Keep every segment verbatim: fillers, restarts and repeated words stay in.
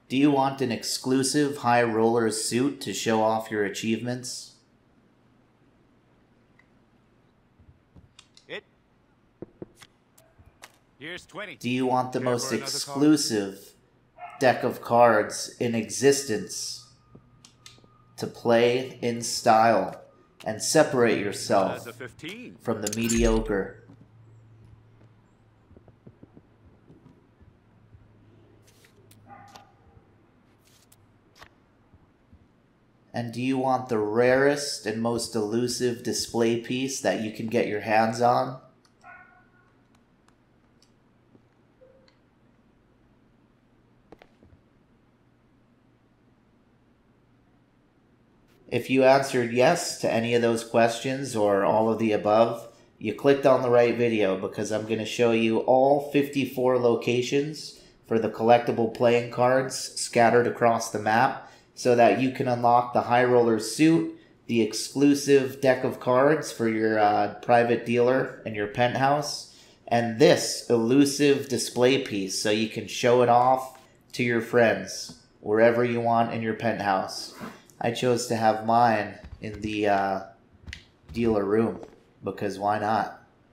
Do you want an exclusive high roller suit to show off your achievements? It. Here's twenty. Do you want the Care most for another exclusive deck of cards in existence to play in style and separate yourself That's a fifteen. from the mediocre? And do you want the rarest and most elusive display piece that you can get your hands on? If you answered yes to any of those questions or all of the above, you clicked on the right video, because I'm going to show you all fifty-four locations for the collectible playing cards scattered across the map, so that you can unlock the High Roller suit, the exclusive deck of cards for your uh, private dealer and your penthouse, and this elusive display piece so you can show it off to your friends wherever you want in your penthouse. I chose to have mine in the uh, dealer room, because why not?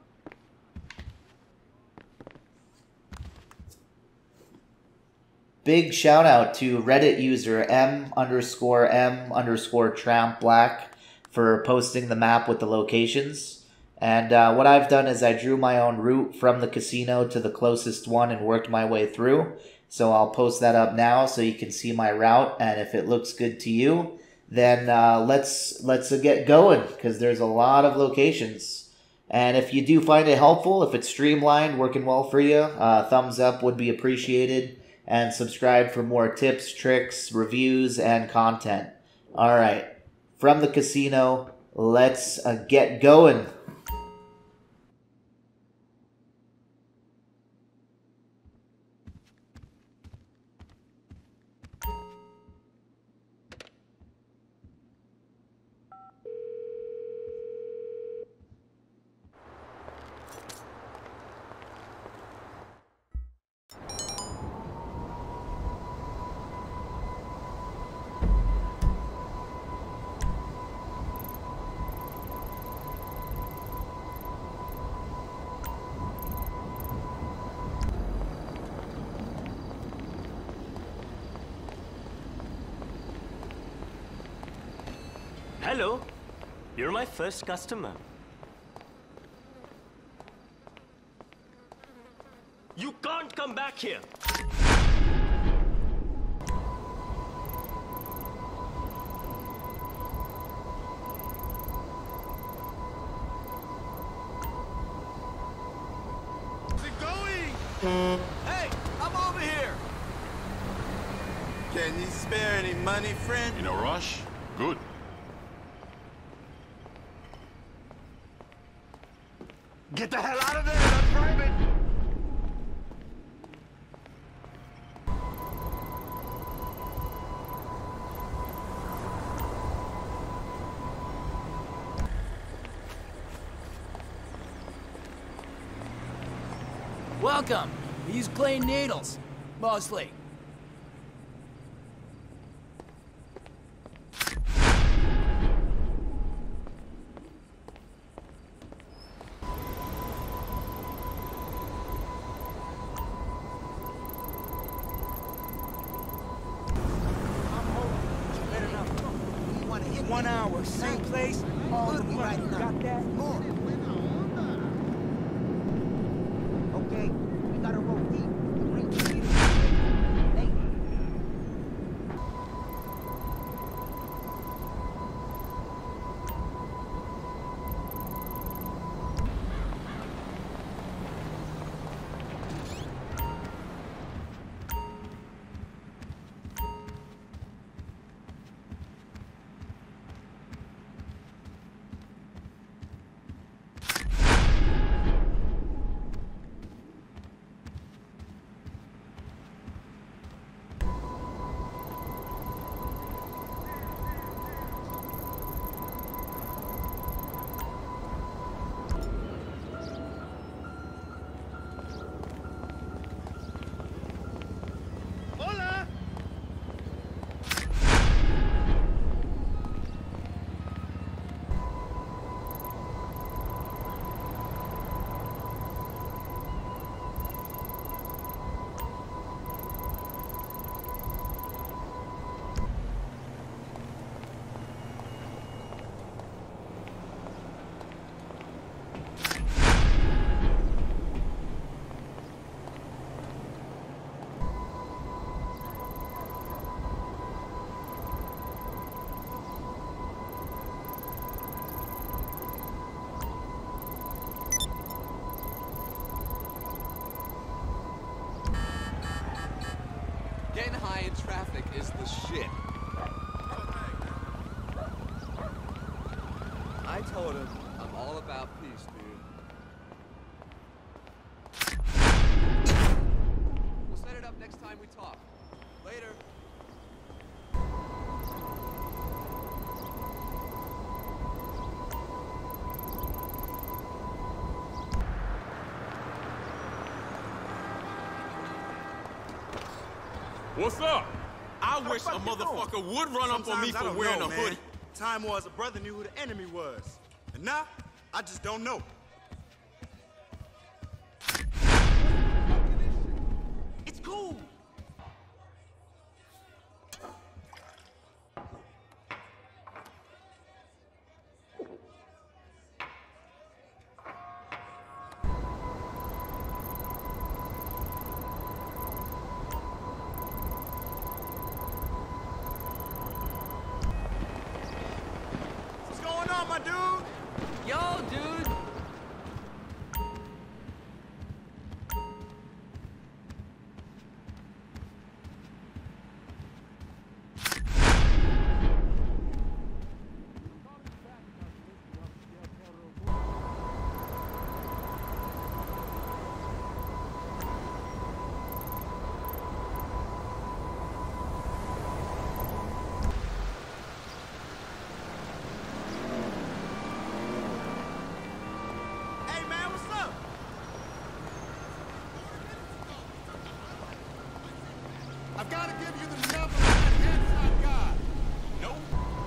Big shout out to Reddit user M underscore M underscore Tramp Black for posting the map with the locations. And uh, what I've done is I drew my own route from the casino to the closest one and worked my way through. So I'll post that up now so you can see my route. And if it looks good to you, then uh, let's let's uh, get going, because there's a lot of locations. And if you do find it helpful, if it's streamlined, working well for you, uh, thumbs up would be appreciated. And subscribe for more tips, tricks, reviews, and content. Alright, from the casino, let's uh, get going. Hello, you're my first customer. You can't come back here. How's it going? Hey, I'm over here. Can you spare any money, friend? In a rush? Good. Get the hell out of there! That's private. Welcome. We use plain needles, mostly. One hour, same place, all the way. Got that? More. Okay, we gotta roll deep. Bring the leader. Hey. Getting high in traffic is the shit. I told him I'm all about peace, dude. We'll set it up next time we talk. Later. What's up? I wish a motherfucker would run up on me for wearing a hoodie. Time was a brother knew who the enemy was. And now, I just don't know. It's cool. What's going on, my dude? Yo, dude. Hey, man, what's up? I've got to give you the number of that headshot guy. Nope.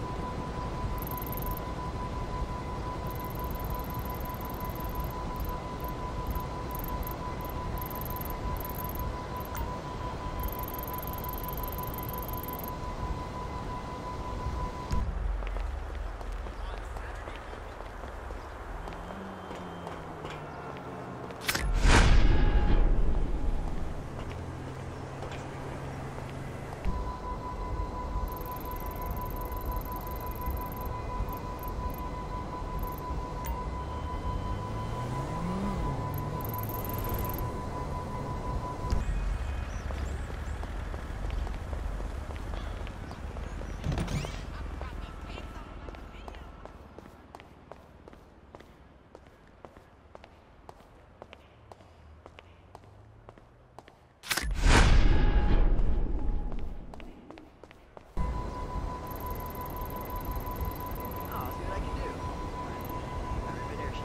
I'll see what I can do. Arrivederci.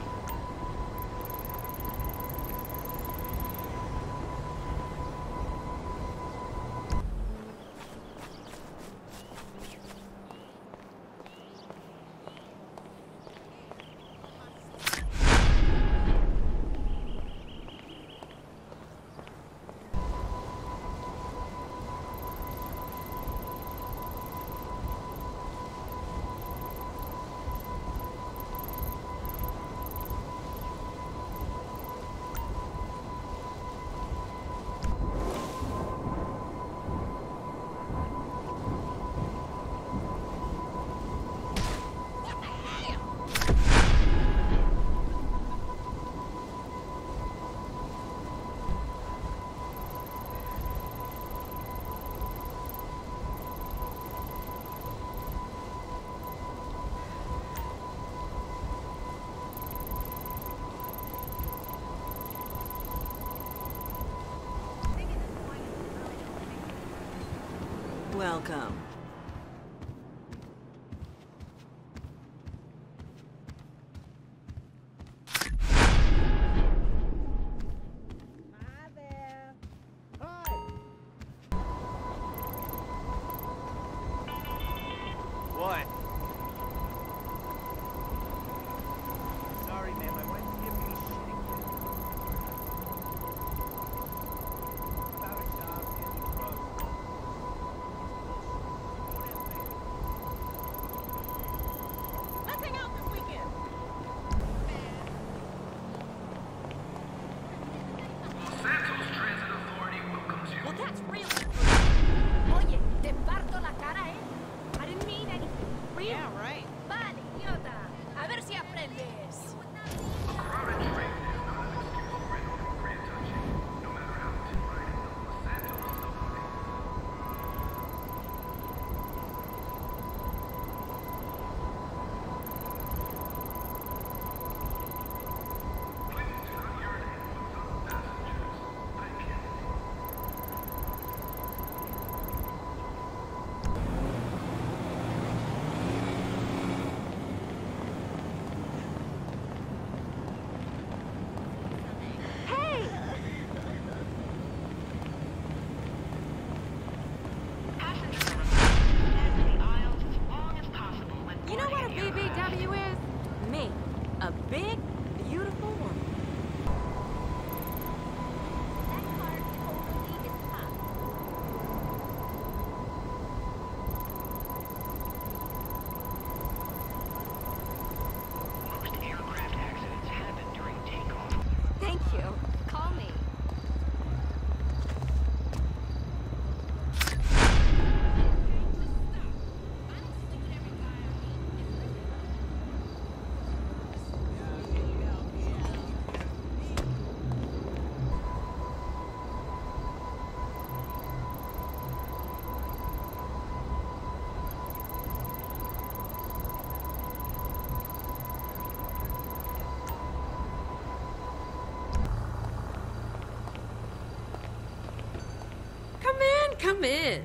Welcome. What? Sorry, man. My wife's giving me shit again. Without a job and drugs. Nothing out this weekend. Santos Transit Authority welcomes you. Well, that's really. Oye, te parto la cara, eh? I didn't mean anything. Real. Yeah, right. Vale, idiota. A ver si aprendes. A crowded train is not an excuse for inappropriate touching, no matter how tight the Los Santos subway. come in.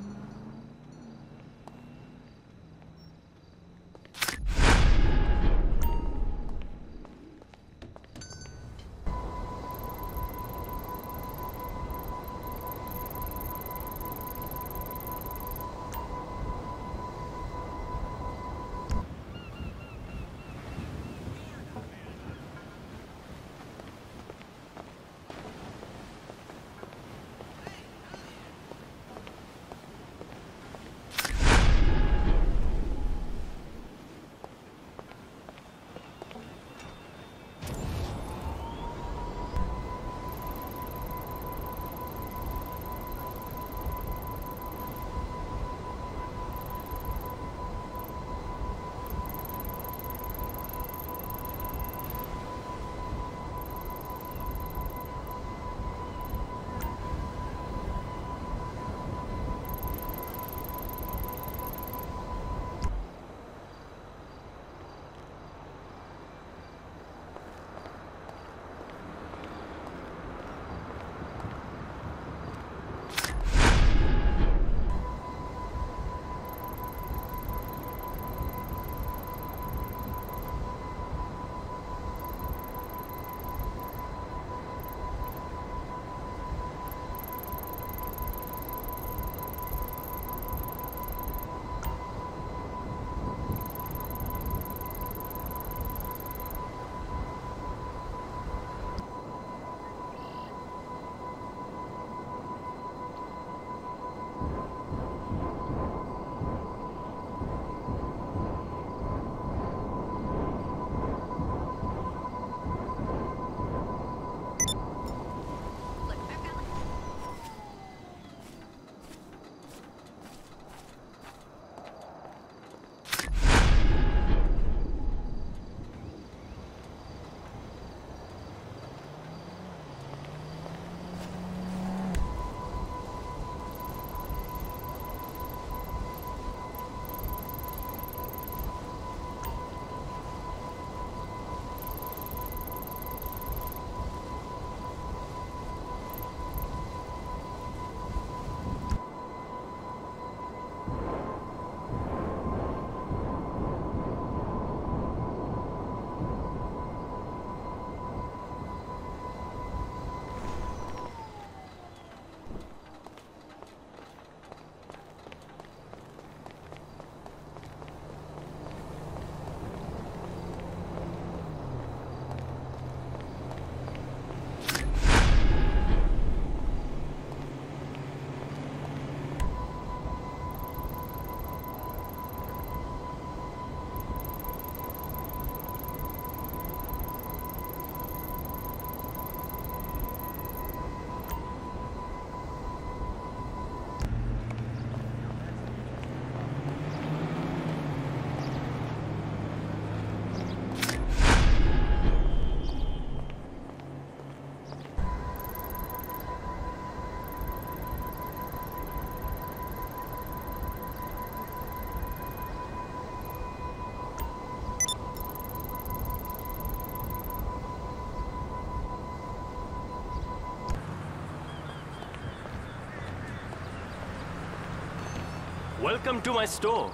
Welcome to my store.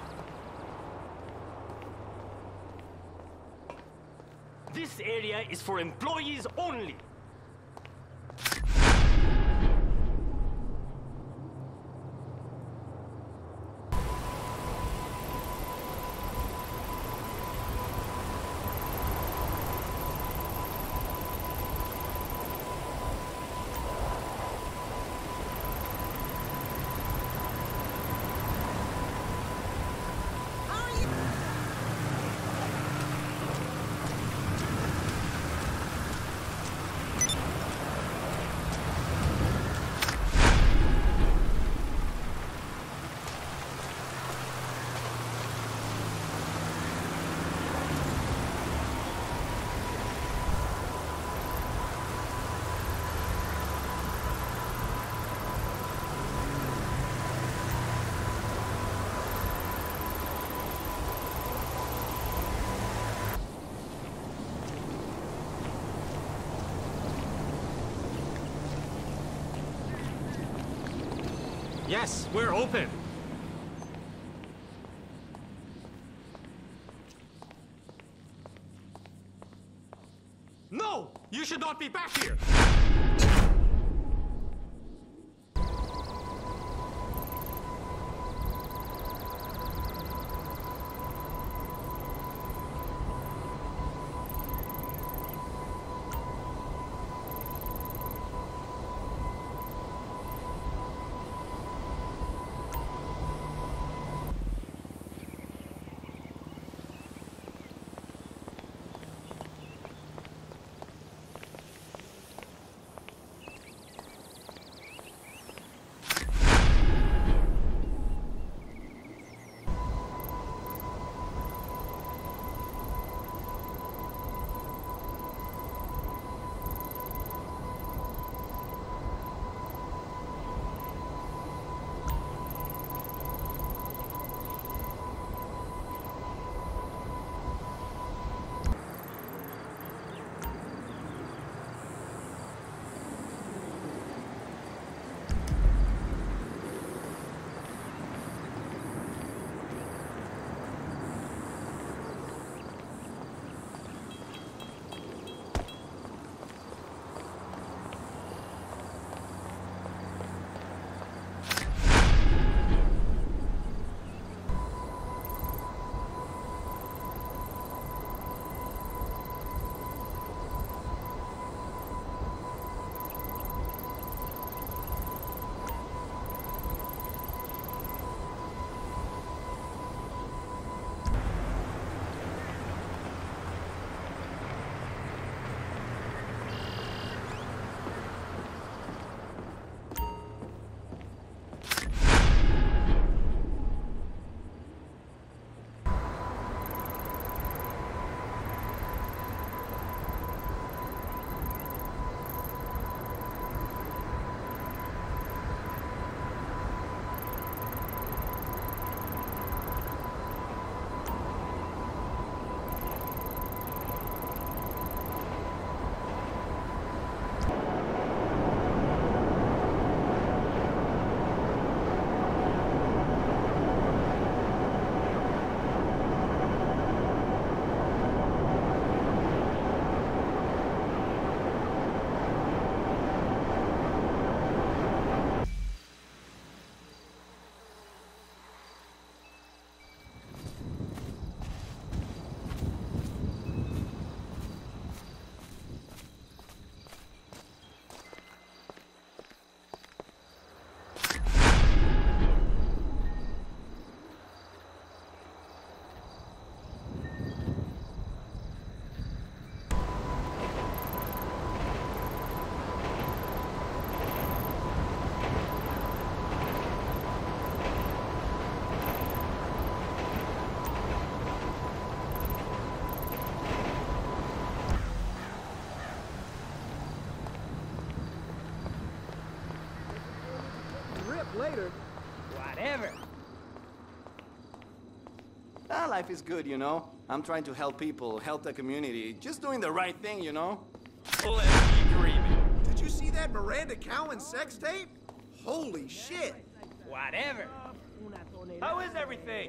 This area is for employees only. Yes, we're open. No! You should not be back here! Later. Whatever. Ah, life is good, you know? I'm trying to help people, help the community. Just doing the right thing, you know? Let me dreaming. Did you see that Miranda Cowan sex tape? Holy shit! Whatever. How is everything?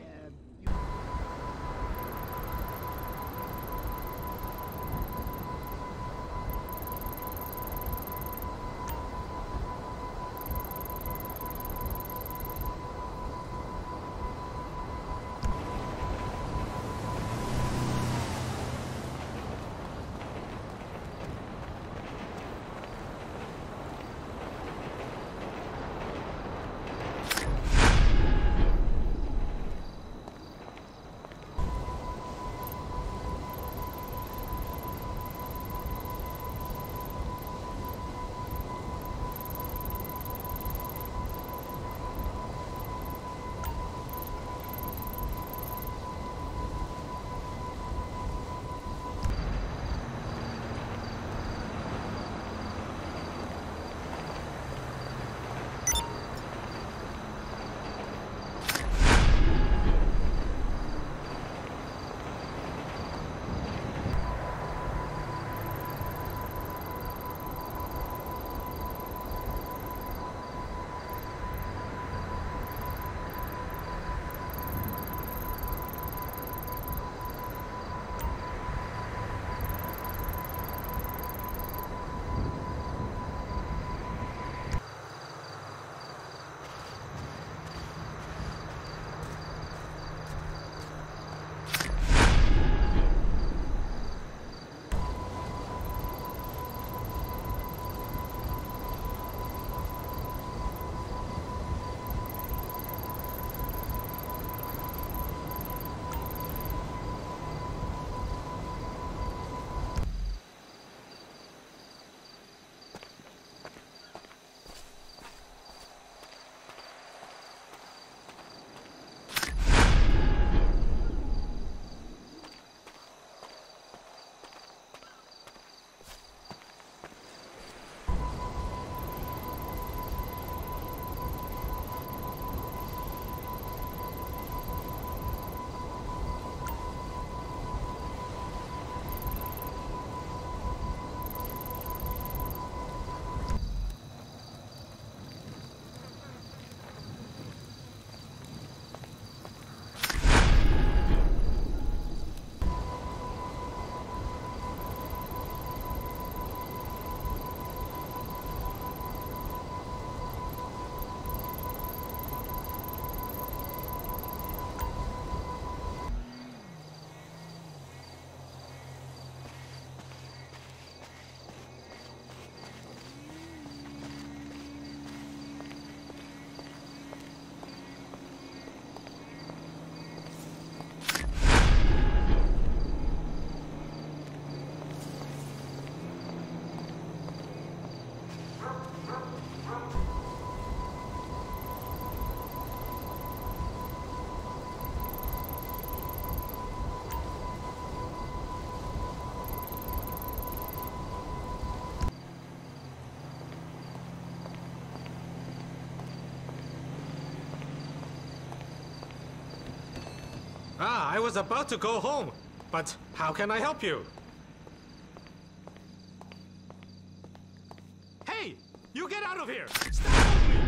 Ah, I was about to go home, but how can I help you? Hey, you get out of here! Stop me!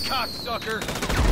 cocksucker!